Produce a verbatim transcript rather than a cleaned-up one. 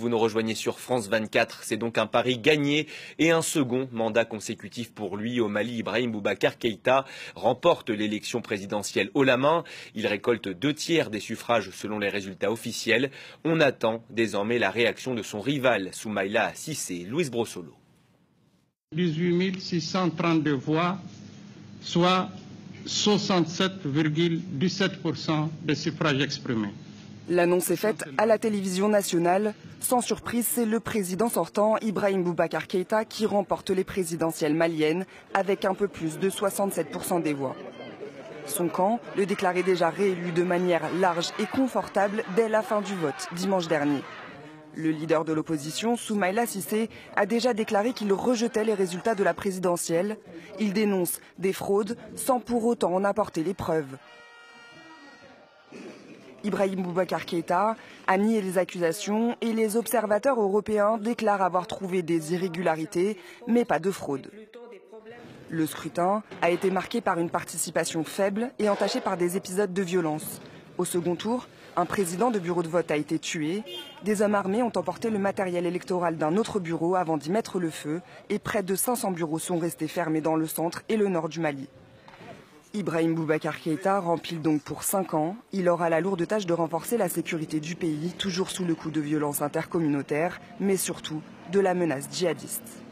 Vous nous rejoignez sur France vingt-quatre, c'est donc un pari gagné et un second mandat consécutif pour lui au Mali. Ibrahim Boubacar Keïta remporte l'élection présidentielle haut la main. Il récolte deux tiers des suffrages selon les résultats officiels. On attend désormais la réaction de son rival, Soumaïla Cissé. Louis Brossolo. dix-huit mille six cent trente-deux voix, soit soixante-sept virgule dix-sept pour cent des suffrages exprimés. L'annonce est faite à la télévision nationale. Sans surprise, c'est le président sortant, Ibrahim Boubacar Keïta, qui remporte les présidentielles maliennes avec un peu plus de soixante-sept pour cent des voix. Son camp le déclarait déjà réélu de manière large et confortable dès la fin du vote, dimanche dernier. Le leader de l'opposition, Soumaïla Cissé, a déjà déclaré qu'il rejetait les résultats de la présidentielle. Il dénonce des fraudes sans pour autant en apporter les preuves. Ibrahim Boubacar Keïta a nié les accusations et les observateurs européens déclarent avoir trouvé des irrégularités, mais pas de fraude. Le scrutin a été marqué par une participation faible et entachée par des épisodes de violence. Au second tour, un président de bureau de vote a été tué. Des hommes armés ont emporté le matériel électoral d'un autre bureau avant d'y mettre le feu et près de cinq cents bureaux sont restés fermés dans le centre et le nord du Mali. Ibrahim Boubacar Keïta rempile donc pour cinq ans. Il aura la lourde tâche de renforcer la sécurité du pays, toujours sous le coup de violences intercommunautaires, mais surtout de la menace djihadiste.